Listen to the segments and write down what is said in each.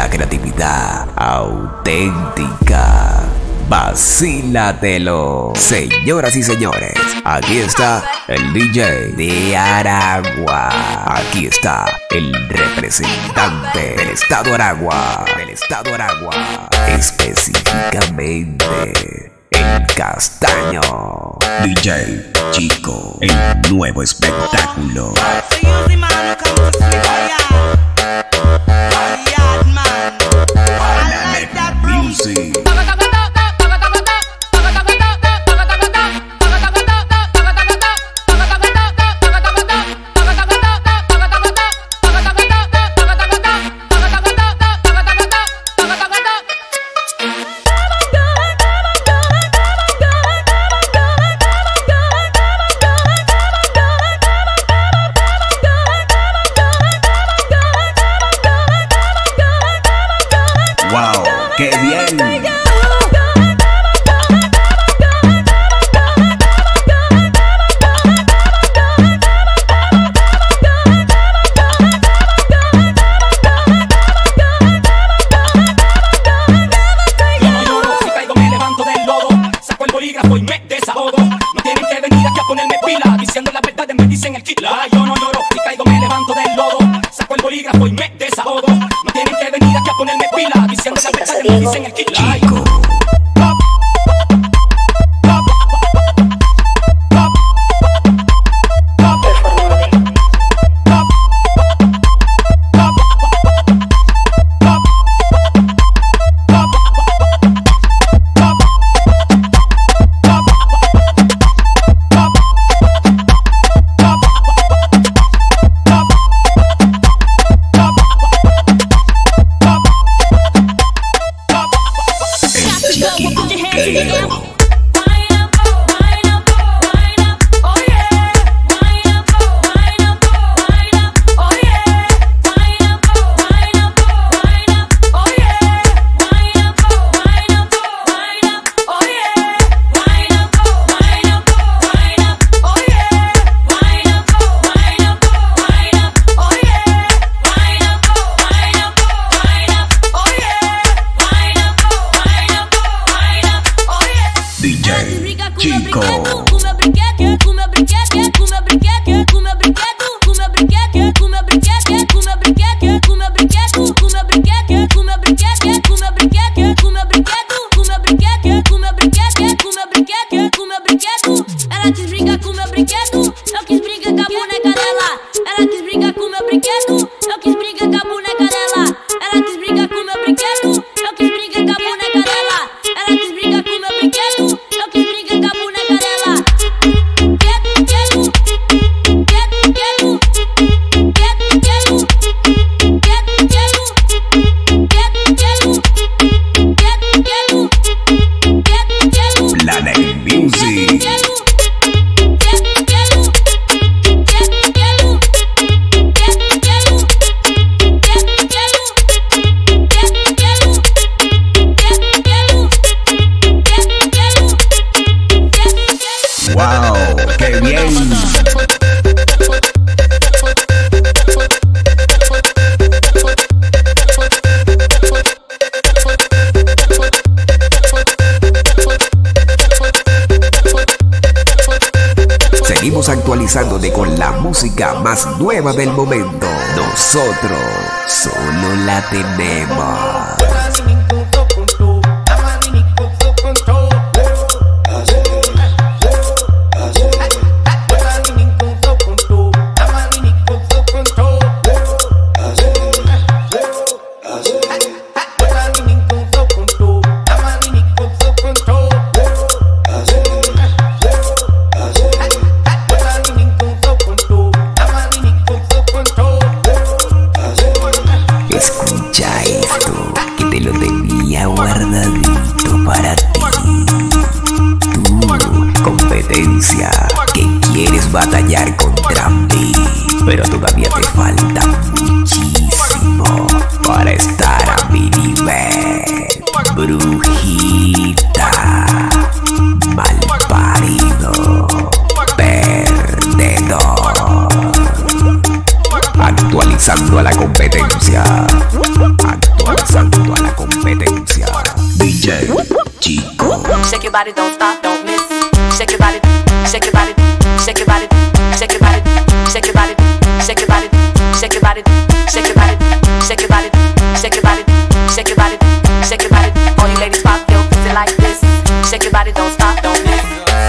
la creatividad auténtica. Vacílatelo. Señoras y señores, aquí está el DJ de Aragua. Aquí está el representante del estado Aragua. Específicamente el Castaño. DJ Chico, el nuevo espectáculo. Music. Wow, qué bien. Y me desahogo. No tienen que venir aquí a ponerme pila, diciendo la verdad, me dicen el kila. Yo no lloro, si caigo me levanto del lodo. Saco el bolígrafo y me desahogo. No tienen que venir aquí a ponerme pila, diciendo la verdad, me dicen el kila. Chico. Chico. Ela quis brigar com meu brinquedo, eu quis brigar com a boneca dela. Ela quis brigar com meu brinquedo, eu quis brigar com a boneca dela. Ela quis brigar com meu brinquedo, eu quis brigar com a boneca dela. Ela quis brigar com meu brinquedo, eu quis brigar com a boneca dela. Planet Music. Wow, qué bien. Seguimos actualizándote con la música más nueva del momento. Nosotros solo la tenemos. Escucha esto, que te lo tenía guardadito para ti. Tú, competencia, que quieres batallar contra mí, pero todavía te falta muchísimo para estar a mi nivel. Brujita, malparido, perdedor. Actualizando a la competencia. Actualizando. your body, don't stop, don't miss. Shake your body, shake your body, shake your body, shake your body, shake your body, shake your body, shake your body, shake your body, shake your body, shake your body, shake your body, shake your body. All you ladies pop your pussy like this. Shake your body, don't stop, don't miss.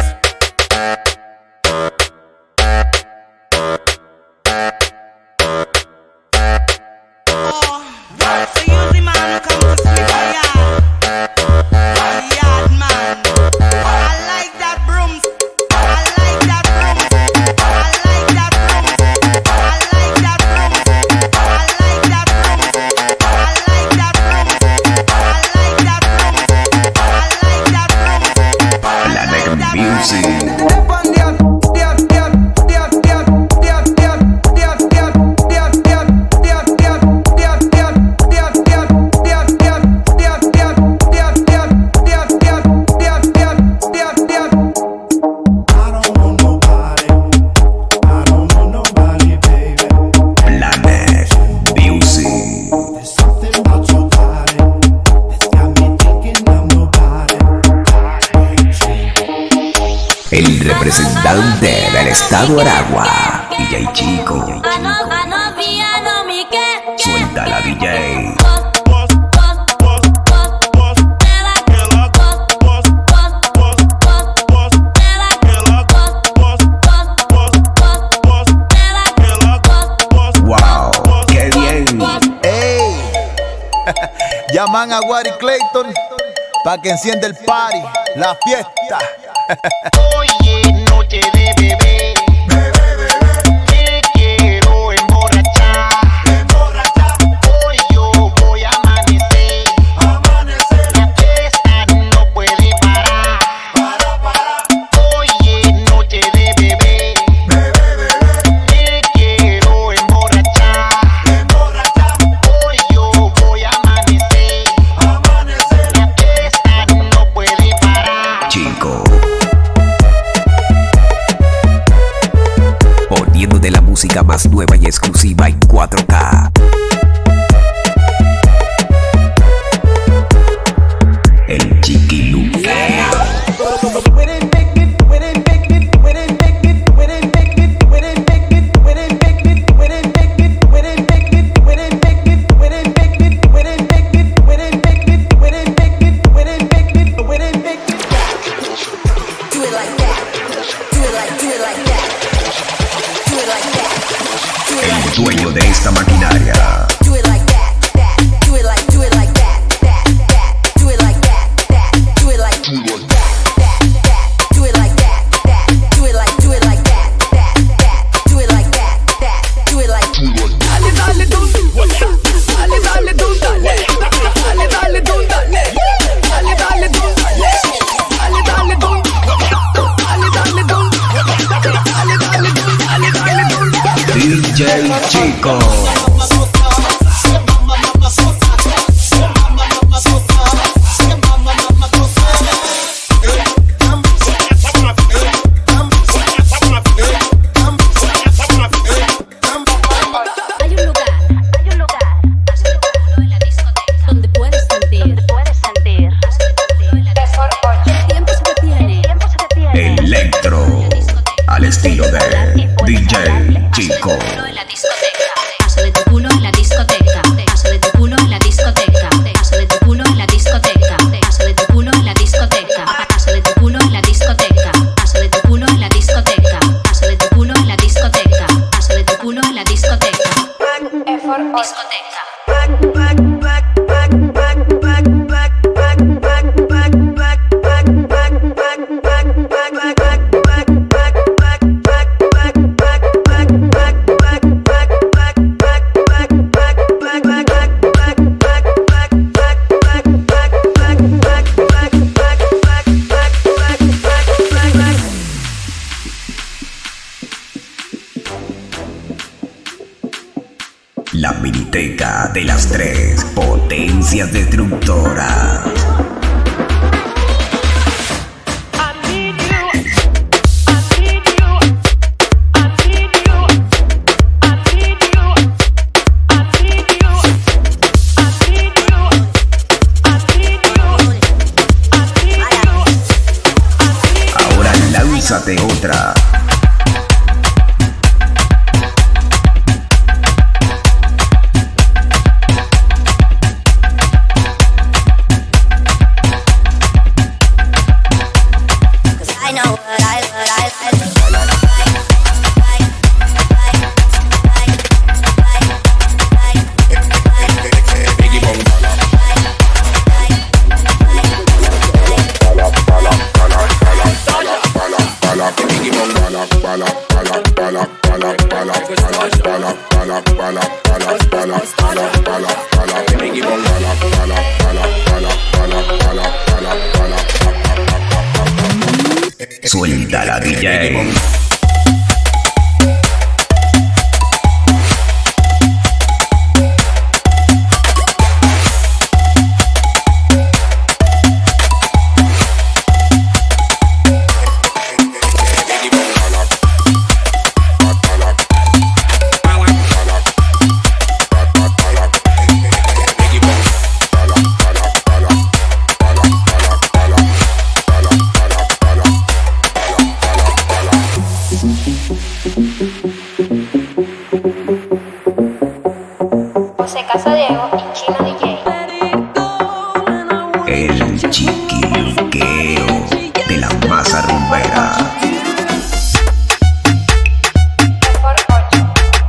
El representante del estado Aragua, DJ Chico. Suelta la DJ. Wow, qué bien. Ey, llaman a Wari Clayton pa' que encienda el party, la fiesta. Oye, noche de bebé, me quiero emborrachar. Hoy yo voy a amanecer, la fiesta no puede parar. Oye, noche de bebé, me quiero emborrachar. Hoy yo voy a amanecer, la fiesta no puede parar. Chico. De la música más nueva y exclusiva en 4K. El Chiquiluque. Dueño de esta maquinaria. DJ Chico. Electro, al estilo de DJ Chico. Paso de tu culo en la discoteca. Paso de tu culo en la discoteca. Paso de tu culo en la discoteca. Paso de tu culo en la discoteca. Paso de tu culo en la discoteca. Paso de tu culo en la discoteca. Paso de tu culo en la discoteca. Paso de tu culo en la discoteca. La miniteca de las tres potencias destructoras. Suéltala, DJ. José Casa Diego y Chino DJ. El chiquiluqueo de la masa rumbera. Por 8.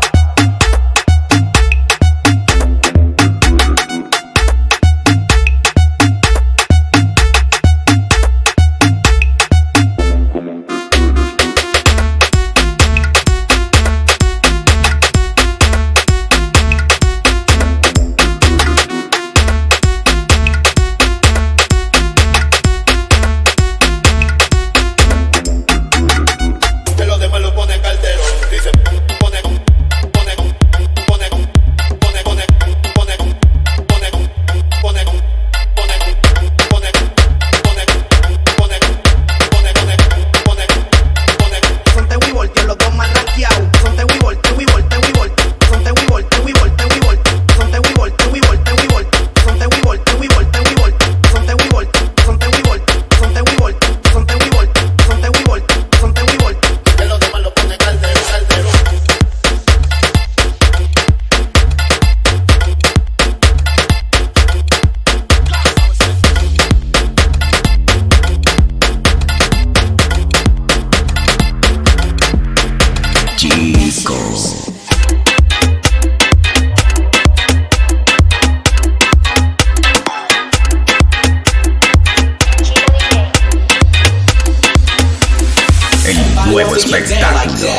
Nuevo espectáculo.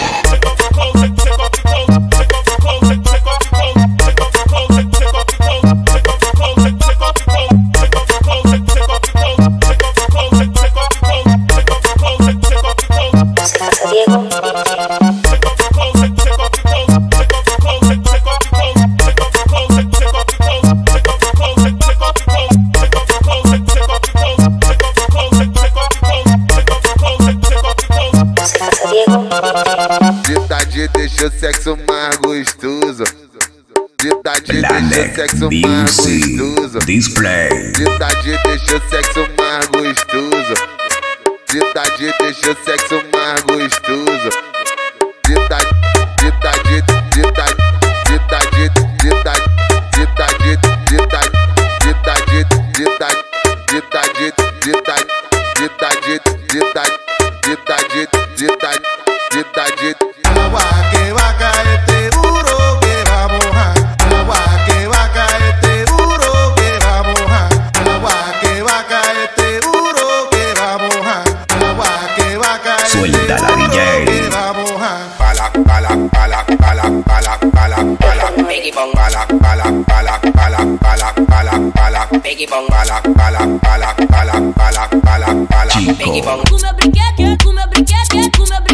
Ditadinha deixa o sexo mais gostoso. Ditadinha deixa o sexo mais gostoso. Display. Ditadinha deixa o sexo mais gostoso. Ditadinha deixa o sexo mais gostoso. Agua que va a caerte duro que va a mojar. Agua que va a caerte duro que va a mojar. Agua que va a caerte duro que va a mojar. Agua que va a caerte Suéltala, duro DJ. que va a mojar. Chico. Com meu brinquedo, com meu brinquedo, com meu brinquedo.